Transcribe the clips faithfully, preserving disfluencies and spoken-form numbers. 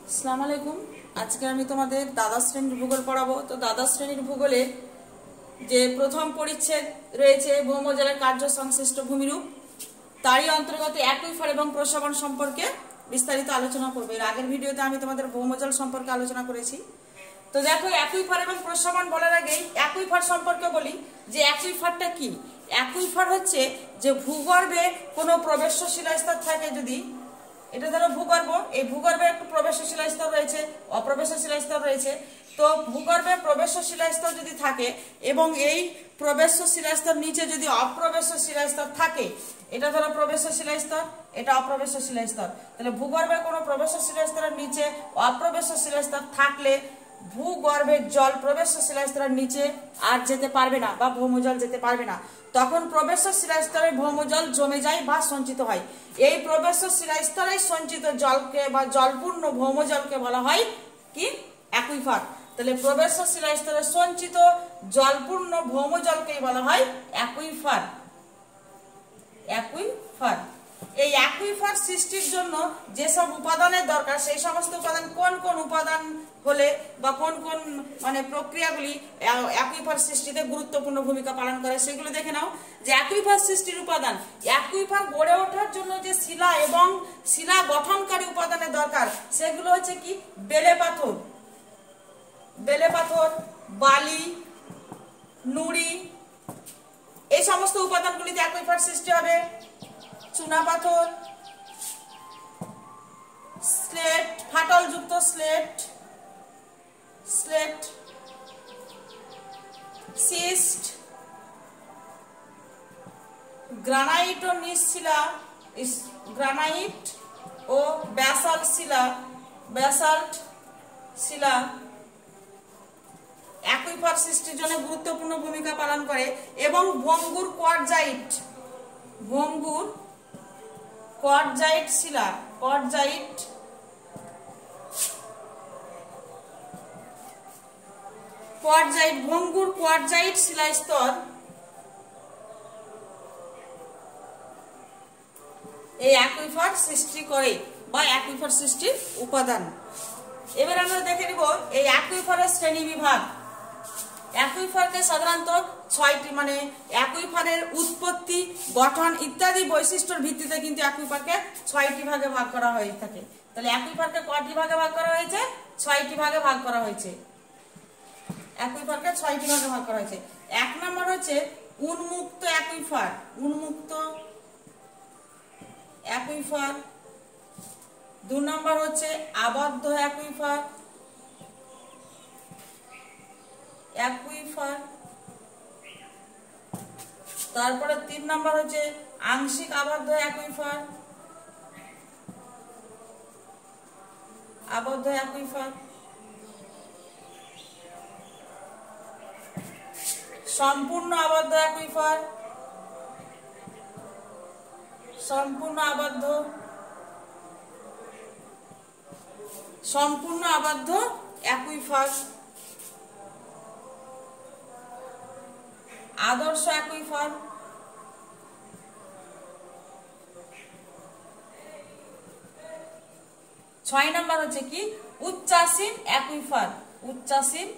আসসালামু আলাইকুম। আজকে আমি তোমাদের দ্বাদশ শ্রেণীর ভূগোল পড়াবো। তো দ্বাদশ শ্রেণীর ভূগোলে যে প্রথম পরিচ্ছেদ রয়েছে ভৌমজলের কার্য সংশ্লিষ্ট ভূমিরূপ, তারই অন্তর্গত অ্যাকুইফার এবং প্রস্রবণ সম্পর্কে বিস্তারিত আলোচনা করবো। এর আগের ভিডিওতে আমি তোমাদের ভৌমজল সম্পর্কে আলোচনা করেছি। তো দেখো, অ্যাকুইফার এবং প্রস্রবণ বলার আগেই অ্যাকুইফার সম্পর্কে বলি যে অ্যাকুইফারটা কি। অ্যাকুইফার হচ্ছে যে ভূগর্ভে কোনো প্রবেশ্য শিলাস্তর থাকে, যদি এটা ধরো ভূগর্ভ, এই ভূগর্ভে একটু প্রবেশ্য শিলাস্তর রয়েছে, অপ্রবেশ্য শিলাস্তর রয়েছে। তো ভূগর্ভে প্রবেশ্য শিলাস্তর যদি থাকে এবং এই প্রবেশ্য শিলাস্তর নিচে যদি অপ্রবেশ্য শিলাস্তর থাকে, এটা ধরো প্রবেশ্য শিলাস্তর, এটা অপ্রবেশ্য শিলাস্তর, তাহলে ভূগর্ভে কোনো প্রবেশ্য শিলাস্তরের নিচে অপ্রবেশ্য শিলাস্তর থাকলে ভূগর্ভের জল প্রবেশ্য শিলাস্তরের নিচে আর যেতে পারবে না বা ভৌমজল যেতে পারবে না। তখন প্রবেশ্য শিলাস্তরে ভৌমজল জমে যায় বা সঞ্চিত হয়। এই প্রবেশ্য শিলাস্তরে সঞ্চিত জলকে বা জলপূর্ণ ভৌমজলকে বলা হয় কি? অ্যাকুইফার। তাহলে প্রবেশ্য শিলাস্তরে সঞ্চিত জলপূর্ণ ভৌমজলকেই বলা হয় অ্যাকুইফার। অ্যাকুইফার এই অ্যাকুইফার সৃষ্টির জন্য যেসব উপাদানের দরকার, সেই সমস্ত উপাদান কোন কোন উপাদান হলে বা কোন কোন মানে প্রক্রিয়াগুলি অ্যাকুইফার সৃষ্টিতে গুরুত্বপূর্ণ ভূমিকা পালন করে সেগুলো দেখে নাও। যে অ্যাকুইফার সৃষ্টির উপাদান, অ্যাকুইফার গড়ে ওঠার জন্য যে শিলা এবং শিলা গঠনকারী উপাদানের দরকার, সেগুলো হচ্ছে কি? বেলে পাথর, বেলে পাথর, বালি, নুড়ি, এই সমস্ত উপাদানগুলিতে অ্যাকুইফার সৃষ্টি হবে। চুনা পাথর, স্লেট, ফাটলযুক্ত স্লেট, স্লেট, সিস্ট, গ্রানাইট ও নিজ শিলা, গ্রানাইট ও ব্যাসাল্ট শিলা, ব্যাসাল্ট শিলা অ্যাকুইফার সৃষ্টির জন্য গুরুত্বপূর্ণ ভূমিকা পালন করে। এবং ভঙ্গুর কোয়ার্টজাইট, ভঙ্গুর কোয়ার্টজাইট শিলা, কোয়ার্টজাইট, কোয়ার্টজাইট, ভঙ্গুর কোয়ার্টজাইট শিলাস্তর এই অ্যাকুইফার সৃষ্টি করে বা অ্যাকুইফার সৃষ্টির উপাদান। এবার আমরা দেখে নিব এই অ্যাকুইফারের শ্রেণী বিভাগ। অ্যাকুইফারকে সাধারণত ছয়টি মানে অ্যাকুইফারের উৎপত্তি, গঠন ইত্যাদি বৈশিষ্ট্যের ভিত্তিতে কিন্তু অ্যাকুইফারকে ছয়টি ভাগে ভাগ করা হয়ে থাকে। তাহলে অ্যাকুইফারকে কয়টি ভাগে ভাগ করা হয়েছে? ছয়টি ভাগে ভাগ করা হয়েছে। অ্যাকুইফারকে ছয়টি ভাগে ভাগ করা হয়েছে। এক নম্বর হচ্ছে উন্মুক্ত অ্যাকুইফার, উন্মুক্ত অ্যাকুইফার। দুই নম্বর হচ্ছে আবদ্ধ অ্যাকুইফার, অ্যাকুইফার। তারপরে তিন নম্বর হচ্ছে আংশিক আবদ্ধ অ্যাকুইফার, আবদ্ধ অ্যাকুইফার। সম্পূর্ণ আবদ্ধ অ্যাকুইফার, সম্পূর্ণ আবদ্ধ, সম্পূর্ণ আবদ্ধ অ্যাকুইফার। আদর্শ অ্যাকুইফার, ছয় নম্বর হচ্ছে কি? উচ্চাসীন অ্যাকুইফার, উচ্চাসীন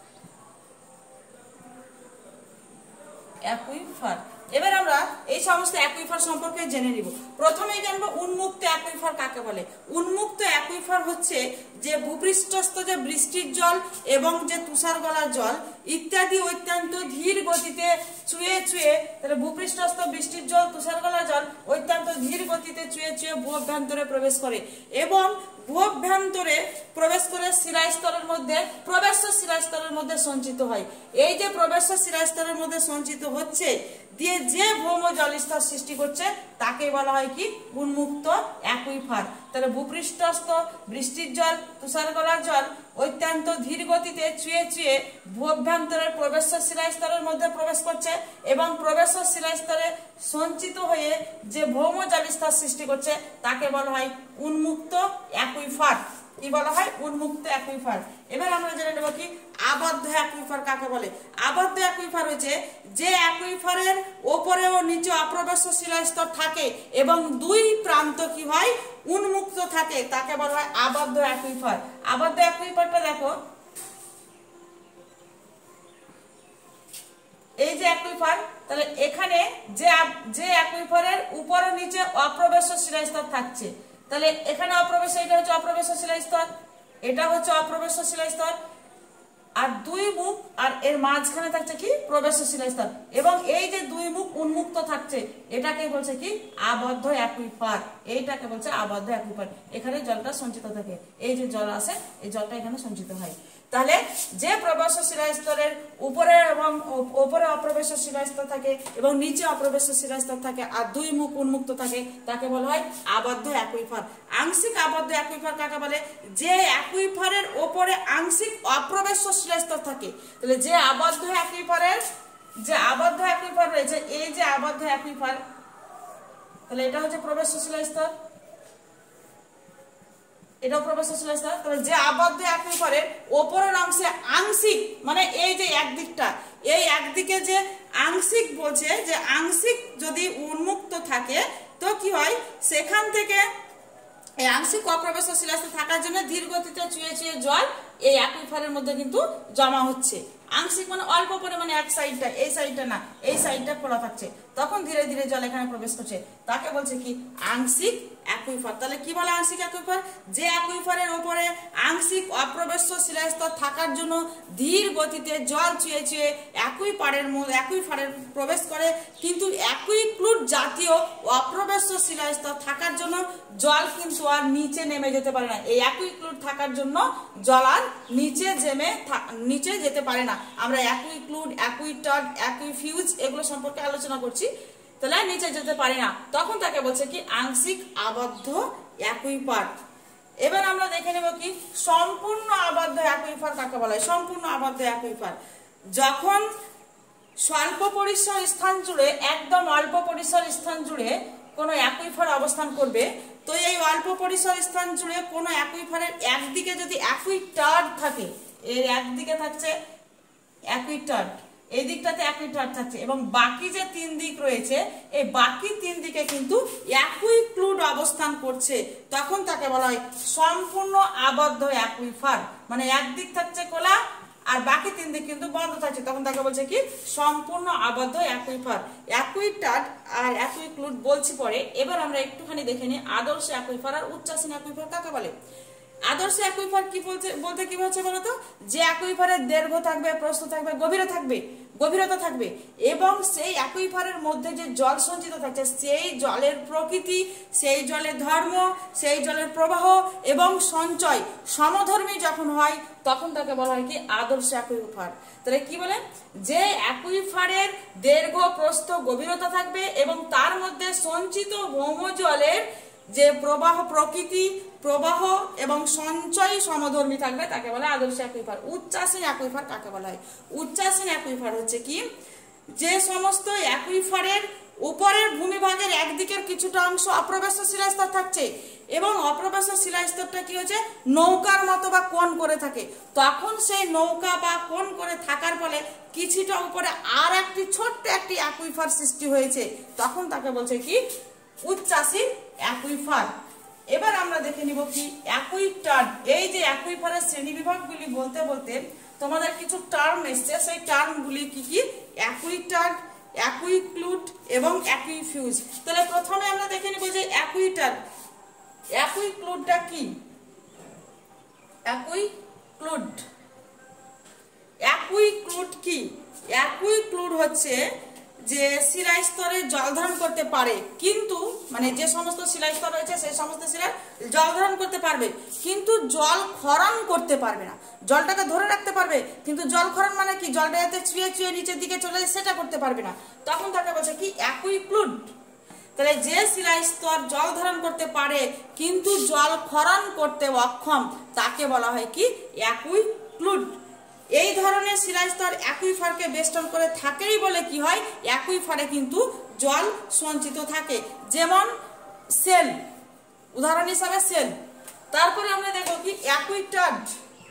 অ্যাকুইফার। এবার আমরা এই সমস্ত অ্যাকুইফার সম্পর্কে জেনে নিব। প্রথমেই জানবো উন্মুক্ত অ্যাকুইফার কাকে বলে। উন্মুক্ত অ্যাকুইফার হচ্ছে যে ভূপৃষ্ঠস্থ যে বৃষ্টির জল এবং যে তুষার গলার জল ইত্যাদি অত্যন্ত ধীর গতিতে চুয়ে চুয়ে, তাহলে ভূপৃষ্ঠস্থ বৃষ্টির জল, তুষার গলার জল অত্যন্ত ধীর গতিতে চুয়ে চুয়ে ভূঅভ্যন্তরে প্রবেশ করে এবং ভূঅভ্যন্তরে প্রবেশ করে শিলাস্তরের মধ্যে, প্রবেশ্য শিলাস্তরের মধ্যে সঞ্চিত হয়। এই যে প্রবেশ্য শিলাস্তরের মধ্যে সঞ্চিত হচ্ছে দিয়ে যে ভৌম জলস্তর সৃষ্টি করছে তাকে বলা হয় কি? উন্মুক্ত অ্যাকুইফার। তাহলে ভূপৃষ্ঠস্থ বৃষ্টির জল, তুষার গলার জল অত্যন্ত ধীর গতিতে চুয়ে চুয়ে ভূঅভ্যন্তরের প্রবেশ্য শিলাস্তরের মধ্যে প্রবেশ করছে এবং প্রবেশ্য শিলাস্তরে সঞ্চিত হয়ে যে ভৌম জলস্তর সৃষ্টি করছে তাকে বলা হয় উন্মুক্ত অ্যাকুইফার। কি বলা হয়, উন্মুক্ত অ্যাকুইফার। এবার আমরা জেনে নেব কি আবদ্ধ অ্যাকুইফার কাকে বলে। আবদ্ধ অ্যাকুইফার হচ্ছে যে অ্যাকুইফারের ওপরে ও নিচে অপ্রবেশ্য শিলাস্তর থাকে এবং দুই প্রান্ত কি হয়, উন্মুক্ত থাকে, তাকে বলা হয় আবদ্ধ অ্যাকুইফার। আবদ্ধ অ্যাকুইফারটা দেখো, এই যে অ্যাকুইফার, তাহলে এখানে যে যে অ্যাকুইফারের উপরে নিচে অপ্রবেশ্য শিলাস্তর থাকছে, তাহলে এখানে অপ্রবেশ্য, এটা হচ্ছে অপ্রবেশ্য শিলাস্তর, এটা হচ্ছে অপ্রবেশ্য শিলাস্তর, আর দুই মুখ আর এর মাঝখানে থাকছে কি প্রবেশ্য শিলাস্তর, এবং এই যে দুই মুখ উন্মুক্ত থাকছে এটাকে বলছে কি আবদ্ধ অ্যাকুইফার। এইটাকে বলছে আবদ্ধ অ্যাকুইফার। এখানে জলটা সঞ্চিত থাকে, এই যে জল আসে এই জলটা এখানে সঞ্চিত হয়। তাহলে যে প্রবেশ্য শিলাস্তরের উপরে এবং উপরে অপ্রবেশ্য শিলাস্তর থাকে এবং নিচে অপ্রবেশ্য শিলাস্তর থাকে আর দুই মুখ উন্মুক্ত থাকে তাকে বলা হয় আবদ্ধ অ্যাকুইফার। আংশিক আবদ্ধ অ্যাকুইফার কাকে বলে, যে অ্যাকুইফারের উপরে আংশিক অপ্রবেশ্য শিলাস্তর থাকে। তাহলে যে আবদ্ধ অ্যাকুইফারের যে আবদ্ধ অ্যাকুইফার রয়েছে, এই যে আবদ্ধ অ্যাকুইফার, তাহলে এটা হচ্ছে প্রবেশ্য শিলাস্তর, এটাও প্রবেশ্য শিলাস্তর। তাহলে যে আবদ্ধ অ্যাকুইফারের ওপরের অংশে আংশিক, মানে এই যে একদিকটা, এই একদিকে যে আংশিক বলছে, যে আংশিক যদি উন্মুক্ত থাকে তো কি হয়, সেখান থেকে এই আংশিক অপ্রবেশ্য শিলাস্তর থাকার জন্য ধীর গতিতে চুয়ে চুয়ে জল এই অ্যাকুইফারের মধ্যে কিন্তু জমা হচ্ছে। আংশিক মানে অল্প পরিমাণে, এক সাইডটা, এই সাইডটা না, এই সাইডটা খোলা থাকছে, তখন ধীরে ধীরে জল এখানে প্রবেশ করছে, তাকে বলছে কি আংশিক অ্যাকুইফার। তাহলে কি বলে আংশিক অ্যাকুইফার, যে অ্যাকুইফারের উপরে আংশিক অপ্রবেশ্য শিলাস্তর থাকার জন্য ধীর গতিতে জল চুয়ে চুয়ে অ্যাকুইফারের মধ্যে অ্যাকুইফারের প্রবেশ করে, কিন্তু অ্যাকুইক্লুড জাতীয় অপ্রবেশ্য শিলাস্তর থাকার জন্য জল কিন্তু আর নিচে নেমে যেতে পারে না। এই অ্যাকুইক্লুড থাকার জন্য জল আর নিচে জেমে নিচে যেতে পারে না। আমরা অ্যাকুইক্লুড, অ্যাকুইটার্ড, অ্যাকুইফিউজ এগুলো সম্পর্কে আলোচনা করছি। তাহলে নিচে যেতে পারে না, তখন তাকে বলছে কি আংশিক আবদ্ধ অ্যাকুইফার। এবার আমরা দেখে নেব কি সম্পূর্ণ আবদ্ধ অ্যাকুইফার কাকে বলা হয়। সম্পূর্ণ আবদ্ধ অ্যাকুইফার যখন স্বল্প পরিসর স্থান জুড়ে, একদম অল্প পরিসর স্থান জুড়ে কোনো অ্যাকুইফার অবস্থান করবে, তো এই অল্প পরিসর স্থান জুড়ে কোনো অ্যাকুইফারের একদিকে যদি অ্যাকুইটার্ড থাকে, এর একদিকে থাকছে অ্যাকুইটার্ড, এই দিকটাতে অ্যাকুইটার্ড থাকছে, এবং বাকি যে তিন দিক রয়েছে এই বাকি তিন দিকে কিন্তু অ্যাকুইক্লুড অবস্থান করছে, তখন তাকে বলা হয় সম্পূর্ণ আবদ্ধ অ্যাকুইফার। মানে একদিক থাকছে খোলা আর বাকি তিন দিক কিন্তু বন্ধ থাকছে, তখন তাকে বলছে কি সম্পূর্ণ আবদ্ধ অ্যাকুইফার। অ্যাকুইটার্ড আর অ্যাকুইক্লুড বলছি পরে। এবার আমরা একটুখানি দেখে নিই আদর্শ অ্যাকুইফার আর উচ্চাসীন অ্যাকুইফার কাকে বলে। আদর্শ অ্যাকুইফার কি বলতে বলতে কি হচ্ছে বলতো, যে অ্যাকুইফারের দৈর্ঘ্য থাকবে, প্রস্থ থাকবে, গভীরতা থাকবে গভীরতা থাকবে এবং সেই অ্যাকুইফারের মধ্যে যে জল সঞ্চিত থাকছে সেই জলের প্রকৃতি, সেই জলের ধর্ম, সেই জলের প্রবাহ এবং সঞ্চয় সমধর্মী যখন হয় তখন তাকে বলা হয় কি আদর্শ অ্যাকুইফার। তাহলে কি বলে, যে অ্যাকুইফারের দৈর্ঘ্য, প্রস্থ, গভীরতা থাকবে এবং তার মধ্যে সঞ্চিত ভৌম জলের যে প্রবাহ, প্রকৃতি, প্রবাহ এবং সঞ্চয় সমধর্মী থাকবে তাকে বলে আদর্শ অ্যাকুইফার। উচ্চাসীন অ্যাকুইফার কাকে বলা হয়। উচ্চাসীন অ্যাকুইফার হচ্ছে কি, যে সমস্ত অ্যাকুইফারের উপরের ভূমিভাগের একদিকের কিছুটা অংশ অপ্রবেশ্য শিলাস্তর থাকছে এবং অপ্রবেশ্য শিলাস্তরটা কি হচ্ছে নৌকার মতো বা কোণ করে থাকে, তখন সেই নৌকা বা কোণ করে থাকার ফলে কিছুটা উপরে আর একটি ছোট্ট একটি অ্যাকুইফার সৃষ্টি হয়েছে, তখন তাকে বলছে কি উচ্চাসীন অ্যাকুইফার। এবার আমরা দেখে নিব কি অ্যাকুইটার্ড। এই যে অ্যাকুইফারের শ্রেণীবিভাগগুলি বলতে বলতে তোমাদের কিছু টার্ম এসছে, সেই টার্মগুলি কি কি, অ্যাকুইটার্ড, অ্যাকুইক্লুড এবং অ্যাকুইফিউজ। তাহলে প্রথমে আমরা দেখে নিব যে অ্যাকুইটার্ড। অ্যাকুইক্লুডটা কি, অ্যাকুইক্লুড অ্যাকুইক্লুড কি, অ্যাকুইক্লুড হচ্ছে যে শিলাস্তরে জল ধারণ করতে পারে, কিন্তু মানে যে সমস্ত শিলাস্তর রয়েছে সেই সমস্ত শিলায় জল ধারণ করতে পারবে কিন্তু জল ক্ষরণ করতে পারবে না। জলটাকে ধরে রাখতে পারবে কিন্তু জল ক্ষরণ মানে কি, জলটা যাতে চুয়ে চুয়ে নিচের দিকে চলে যায় সেটা করতে পারবে না, তখন তাকে বলছে কি অ্যাকুইক্লুড। তাহলে যে শিলাস্তর জল ধারণ করতে পারে কিন্তু জল ক্ষরণ করতে অক্ষম তাকে বলা হয় কি অ্যাকুইক্লুড। এই ধরনের শিলাস্তর অ্যাকুইফারকে বেষ্টন করে থাকেই বলে কি হয়, অ্যাকুইফারে কিন্তু জল সঞ্চিত থাকে, যেমন সেল, উদাহরণ হিসাবে সেল। তারপরে আমরা দেখব কি অ্যাকুইটাড।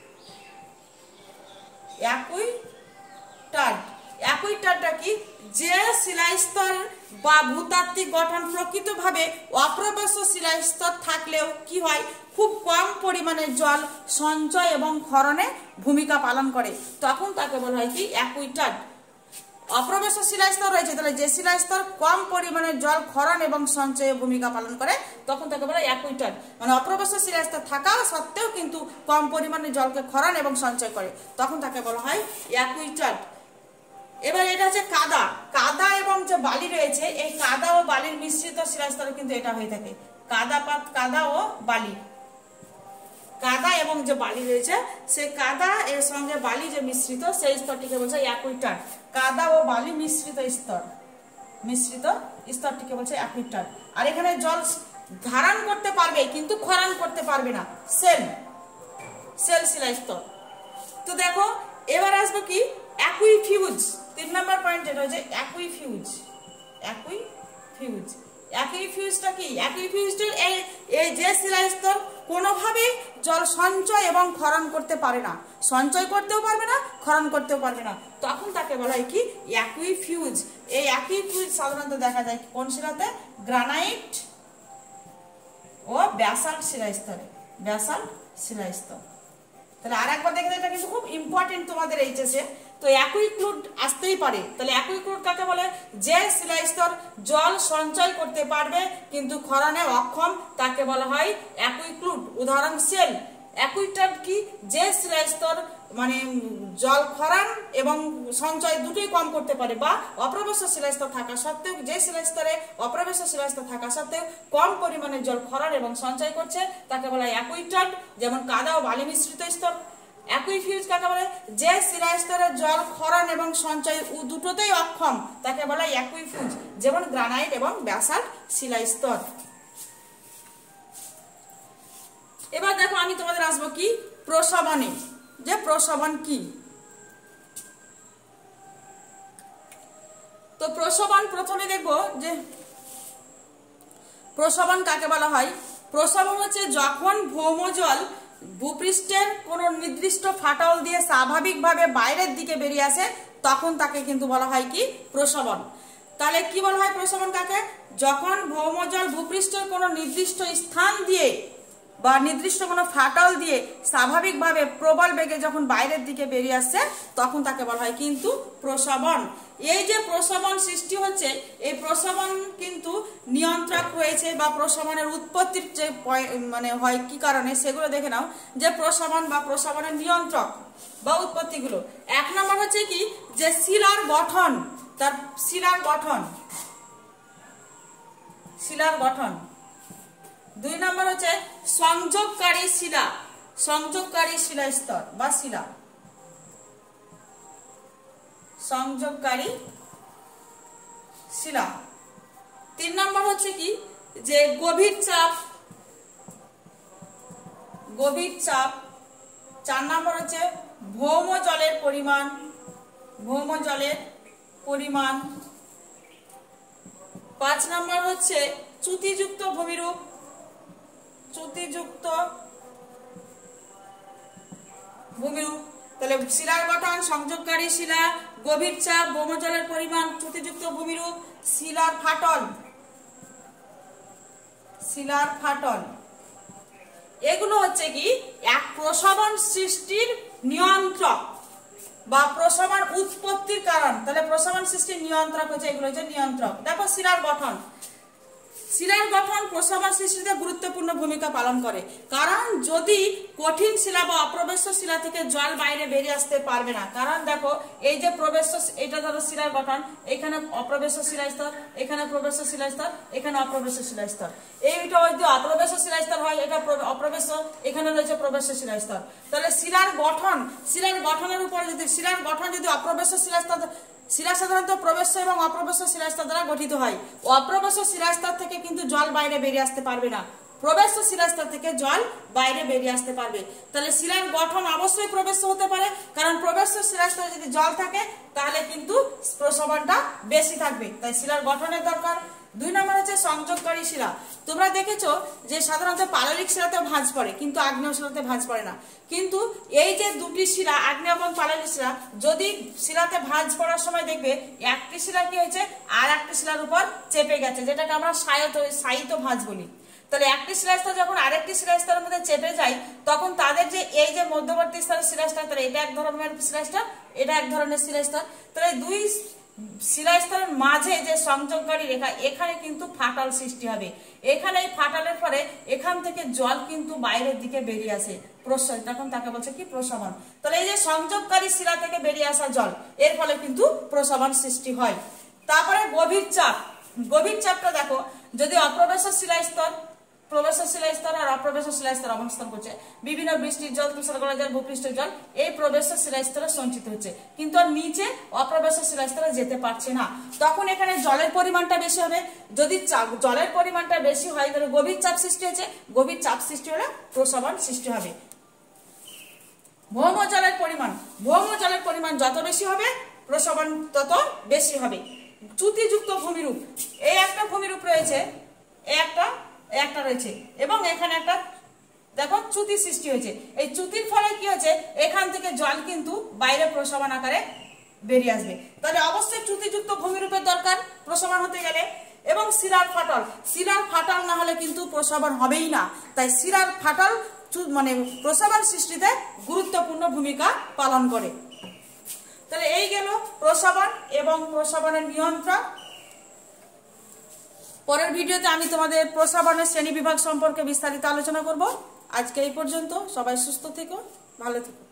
অ্যাকুইটাড অ্যাকুইটাডটা কি? যে শিলাস্তর বা ভূতাত্ত্বিক গঠন প্রকৃতভাবে অপ্রবেশ্য শিলাস্তর থাকলেও কি হয়, খুব কম পরিমাণে জল সঞ্চয় এবং ক্ষরণে ভূমিকা পালন করে, তখন তাকে বলা হয় কি? অ্যাকুইটাড। অপ্রবেশ্য শিলাস্তর রয়েছে, তাহলে যে শিলাস্তর কম পরিমাণে জল ক্ষরণ এবং সঞ্চয়ে ভূমিকা পালন করে তখন তাকে বলা হয় অ্যাকুইটাড। মানে অপ্রবেশ্য শিলাস্তর থাকা সত্ত্বেও কিন্তু কম পরিমাণে জলকে ক্ষরণ এবং সঞ্চয় করে, তখন তাকে বলা হয় অ্যাকুইটাড। এবার এটা হচ্ছে কাদা। কাদা এবং যে বালি রয়েছে, এই কাদা ও বালির মিশ্রিত শিলাস্তরে কিন্তু এটা হয়ে থাকে। কাদা পাত কাদা ও বালি, কাদা এবং যে বালি রয়েছে সেই কাদা এর সঙ্গে বালি যে মিশ্রিত সেই স্তরটিকে বলছে অ্যাকুইটাড। কাদা ও বালি মিশ্রিত স্তর, মিশ্রিত স্তরটিকে বলছে অ্যাকুইটাড। আর এখানে জল ধারণ করতে পারবে কিন্তু ক্ষরণ করতে পারবে না, সেল সেল শিলাস্তর। তো দেখো এবার আসবো কি? অ্যাকুইফিউজ। তিন নম্বর পয়েন্ট যেটা হচ্ছে অ্যাকুইফিউজ। অ্যাকুইফিউজ অ্যাকুইফিউজটা কি? অ্যাকুইফিউজটা এই এই যে শিলাস্তর কোনোভাবে জল সঞ্চয় এবং ক্ষরণ করতে পারে না, সঞ্চয় করতেও পারবে না, ক্ষরণ করতেও পারবে না, তখন তাকে বলা হয় কি? অ্যাকুইফিউজ। এই অ্যাকুইফিউজ সাধারণত দেখা যায় কোন শিলাতে? গ্রানাইট ও ব্যাসাল্ট শিলাস্তরে, ব্যাসাল্ট শিলাস্তর। তাহলে আর একবার দেখে এটা কিন্তু খুব ইম্পর্টেন্ট তোমাদের এইচএসে। তো অ্যাকুইক্লুড আসতেই পারে। তাহলে অ্যাকুইক্লুড কাকে বলে? যে শিলাস্তর জল সঞ্চয় করতে পারবে কিন্তু ক্ষরণে অক্ষম, তাকে বলা হয় অ্যাকুইক্লুড। উদাহরণ সেল। অ্যাকুইটাড কি? যে শিলাস্তর মানে জল ক্ষরণ এবং সঞ্চয় দুটোই কম করতে পারে, বা অপ্রবেশ্য শিলাস্তর থাকা সত্ত্বেও, যে শিলাস্তরে অপ্রবেশ্য শিলাস্তর থাকা সত্ত্বেও কম পরিমাণে জল ক্ষরণ এবং সঞ্চয় করছে তাকে বলা হয় অ্যাকুইটাড। যেমন কাদা ও বালি মিশ্রিত স্তর। অ্যাকুইফিউজ কাকে বলে? যে শিলাস্তরে জল ক্ষরণ এবং সঞ্চয় দুটোতেই অক্ষম তাকে বলা হয় অ্যাকুইফিউজ, যেমন গ্রানাইট এবং ব্যাসাল্ট শিলাস্তর। এবার দেখো আমি তোমাদের আসবো কি? প্রশবনে। যে প্রশবন কি? তো প্রশবন প্রথমে দেখবো যে প্রশবন কাকে বলা হয়। প্রশবন হচ্ছে যখন ভৌমজল ভূপৃষ্ঠের কোন নির্দিষ্ট ফাটল দিয়ে স্বাভাবিকভাবে বাইরের দিকে বেরিয়ে আসে তখন তাকে কিন্তু বলা হয় কি? প্রশবন। তাহলে কি বলা হয় প্রশবন কাকে? যখন ভৌমজল ভূপৃষ্ঠের কোন নির্দিষ্ট স্থান দিয়ে বা নির্দিষ্ট কোনো ফাটল দিয়ে স্বাভাবিকভাবে প্রবল বেগে যখন বাইরের দিকে বেরিয়ে আসছে তখন তাকে বলা হয় কিন্তু প্রশবন। এই যে প্রশবন সৃষ্টি হচ্ছে, এই প্রশবন কিন্তু নিয়ন্ত্রক রয়েছে, বা প্রশবনের উৎপত্তির যে মানে হয় কি কারণে সেগুলো দেখে নাও। যে প্রশবন বা প্রশবনের নিয়ন্ত্রক বা উৎপত্তিগুলো, এক নম্বর হচ্ছে কি? যে শিলার গঠন, তার শিলার গঠন, শিলার গঠন। দুই নম্বর হচ্ছে সংযোগকারী শিলা, সংযোগকারী শিলাস্তর বা শিলা, সংযোগকারী শিলা। তিন নম্বর হচ্ছে কি? যে গভীর চাপ, গভীর চাপ। চার নম্বর হচ্ছে ভৌম জলের পরিমাণ, ভৌম জলের পরিমাণ। পাঁচ নম্বর হচ্ছে চ্যুতিযুক্ত ভূমিরূপ, চ্যুতিযুক্ত ভূমিরূপ। তাহলে শিলার গঠন, সংযোগকারী শিলা, গভীর চাপ, ভৌমজলের পরিমাণ, চ্যুতিযুক্ত ভূমিরূপ, শিলার ফাটল, শিলার ফাটল। এগুলো হচ্ছে কি? এক প্রশবন সৃষ্টির নিয়ন্ত্রক বা প্রশবন উৎপত্তির কারণ। তাহলে প্রশবন সৃষ্টির নিয়ন্ত্রক হচ্ছে এগুলো, হচ্ছে নিয়ন্ত্রক। দেখো শিলার গঠন, শিলার গঠন প্রশবন সৃষ্টিতে গুরুত্বপূর্ণ ভূমিকা পালন করে। কারণ যদি কঠিন শিলা বা অপ্রবেশ্য শিলা থেকে জল বাইরে বেরিয়ে আসতে পারবে না। কারণ দেখো এই যে প্রবেশ্য, এটা ধরো শিলার গঠন, এখানে অপ্রবেশ্য শিলাস্তর, এখানে প্রবেশ্য শিলাস্তর, এখানে অপ্রবেশ্য শিলাস্তর। এইটা যদি অপ্রবেশ্য শিলাস্তর হয়, এটা অপ্রবেশ্য, এখানে রয়েছে প্রবেশ্য শিলাস্তর। তাহলে শিলার গঠন, শিলার গঠনের উপর যদি শিলার গঠন যদি অপ্রবেশ্য শিলাস্তর, শিলা সাধারণত প্রবেশ্য এবং অপ্রবেশ্য শিলাস্তর দ্বারা গঠিত হয়। অপ্রবেশ্য শিলাস্তর থেকে কিন্তু জল বাইরে বেরিয়ে আসতে পারবে না, প্রবেশ্য শিলাস্তর থেকে জল বাইরে বেরিয়ে আসতে পারবে। তাহলে শিলার গঠন অবশ্যই প্রবেশ্য হতে পারে, কারণ প্রবেশ্য শিলাস্তরে যদি জল থাকে তাহলে কিন্তু প্রশবনটা বেশি থাকবে, তাই শিলার গঠনের দরকার। দুই নম্বর হচ্ছে সংযোগকারী শিলা। তোমরা দেখেছো যে সাধারণত পাললিক শিলাতে ভাঁজ পড়ে, কিন্তু আগ্নেয় শিলাতে ভাঁজ পড়ে না। কিন্তু এই যে দুটি শিলা, আগ্নেয় এবং পাললিক শিলা, যদি শিলাতে ভাঁজ পড়ার সময় দেখবে একটি শিলা কি হয়েছে আর একটি শিলার উপর চেপে গেছে, যেটাকে আমরা সায়িত সায়িত ভাঁজ বলি। তাহলে একটি শিলাস্তর যখন আরেকটি শিলাস্তরের মধ্যে চেপে যায়, তখন তাদের যে এই যে মধ্যবর্তী স্তরের শিলাস্তর, তাহলে এটা এক ধরনের শিলাস্তর, এটা এক ধরনের শিলাস্তর। তাহলে দুই শিলাস্তরের মাঝে যে সংযোগকারী রেখা, এখানে কিন্তু ফাটল সৃষ্টি হবে। এখানে এই ফাটলের পরে এখান থেকে জল কিন্তু বাইরের দিকে বেরিয়ে আসে, প্রসারণ, তখন তাকে বলছে কি প্রসারণ। তাহলে এই যে সংযোগকারী শিলা থেকে বেরিয়ে আসা জল, এর ফলে কিন্তু প্রসারণ সৃষ্টি হয়। তারপরে গভীর চাপ। গভীর চাপটা দেখো, যদি অপ্রবেশক শিলাস্তর, প্রবেশক শিলাস্তর আর অপ্রবেশক শিলাস্তর অবস্থান করছে, বিভিন্ন বৃষ্টির জল, তুষারগড়া জল, ভূপৃষ্ঠের জল এই প্রবেশক শিলাস্তরে সঞ্চিত হচ্ছে, কিন্তু আর নিচে অপ্রবেশক শিলাস্তরে যেতে পারছে না। তখন এখানে জলের পরিমাণটা বেশি হবে। যদি জলের পরিমাণটা বেশি হয়, তাহলে গভীর চাপ সৃষ্টি হচ্ছে, গভীর চাপ সৃষ্টি হলে প্রসারণ সৃষ্টি হবে। ভৌম জলের পরিমাণ, ভৌম জলের পরিমাণ যত বেশি হবে, প্রসারণ তত বেশি হবে। চ্যুতিযুক্ত ভূমিরূপ, এই একটা ভূমিরূপ রয়েছে, এই একটা একটা রয়েছে, এবং এখানে একটা দেখো চ্যুতি সৃষ্টি হয়েছে। এই চ্যুতির ফলে কি হচ্ছে, এখান থেকে জল কিন্তু বাইরে প্রসারণ আকারে বেরিয়ে আসবে। তাহলে অবশ্যই চ্যুতিযুক্ত ভূমিরূপের দরকার প্রসারণ হতে গেলে। এবং শিরার ফাটল, শিরার ফাটল না হলে কিন্তু প্রসারণ হবেই না। তাই শিরার ফাটল মানে প্রসারণ সৃষ্টিতে গুরুত্বপূর্ণ ভূমিকা পালন করে। তাহলে এই গেল প্রসারণ এবং প্রসারণের নিয়ন্ত্রণ। পরের ভিডিওতে আমি তোমাদের প্রসারণের শ্রেণী বিভাগ সম্পর্কে বিস্তারিত আলোচনা করব। আজকে এই পর্যন্ত, সবাই সুস্থ থেকো, ভালো থেকো।